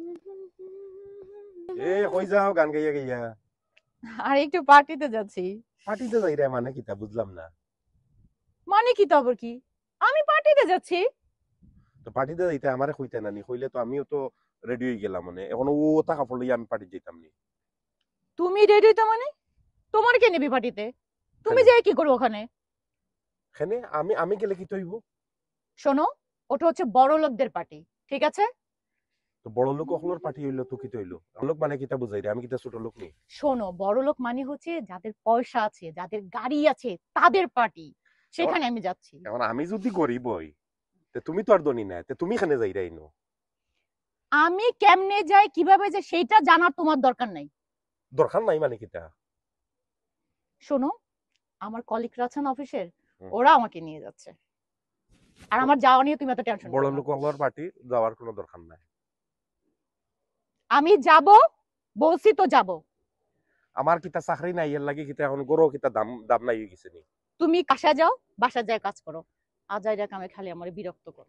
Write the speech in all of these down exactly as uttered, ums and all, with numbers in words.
এ কই যাও গান গাইয়া গাইয়া? আর একটু পার্টিতে যাচ্ছি। পার্টিতে যাই রে মানে কিতা বুঝলাম না। মানে কি তো আবার কি? আমি পার্টিতে যাচ্ছি। তো পার্টিতে যাইতে আমারে কইতে না নি, কইলে তো আমিও তো রেডি হয়ে গেলাম মানে এখন ও তা কাপড় লইয়া আমি পার্টি যাইতাম নি। তুমি রেডি তো মানে তোমার কে নেবে পার্টিতে? তুমি কেনে যাই কি করো ওখানে? কেনে আমি আমি গেলে কি তৈব? শোনো, ওটা হচ্ছে বড় লোকদের পার্টি, ঠিক আছে? তো বড় লোক হলোর পার্টি হইলো তো কি তৈলো? লোক মানে কিতা বুঝাই রে, আমি কিতা ছোট লোক নি? শোনো, বড় লোক মানে হচ্ছে যাদের পয়সা আছে, যাদের গাড়ি আছে, তাদের পার্টি। এখন সেখানে আমি যাচ্ছি। এখন আমি যদি গরিব হই, তে তুমি তো আর ধনী না, তে তুমি কেনে যাই রাইনো? আমি কেমনে যাই, কিভাবে যাই, সেইটা জানার তোমার দরকার নাই। দরকার নাই মানে কিতা? শোনো, আমার কলিগরা আছেন অফিসের, হুম। ওরা আমাকে নিয়ে যাচ্ছে। আর আমার যাওয়া নিয়ে তুমি এত টেনশন বড় করো না। লোক হলোর পার্টি যাওয়ার কোনো দরকার নাই। আমি যাব, বলছি তো যাব। আমার কিতা চাকরি নাই, এর লাগে কিতা এখন গরো কিতা দাম দাম নাই হয়ে গেছে নি? তুমি বাসা যাও, বাসা যায় কাজ করো। আজাইরা কামে খালি আমার বিরক্ত করে।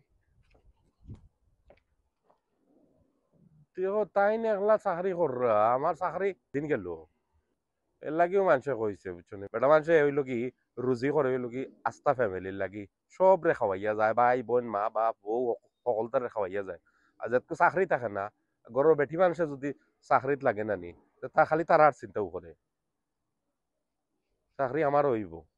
তুইও তাই না একলা চাকরি কররা, আমার চাকরি দিন গেল। এর লাগেও মানুষে কইছে বুঝছো নি, বেটা মানুষে হইলো কি রুজি করে হইলো কি আস্থা ফ্যামিলির লাগি সব রে খাওয়াইয়া যায়, ভাই বোন মা বাপ বউ সকল তারে খাওয়াইয়া যায়। আর যাতে চাকরি থাকে না, গরর বেটি মানুষে যদি চাকরিত লাগে না নি, তা খালি তারা আর চিন্তাও করে চাকরি আমার হইব।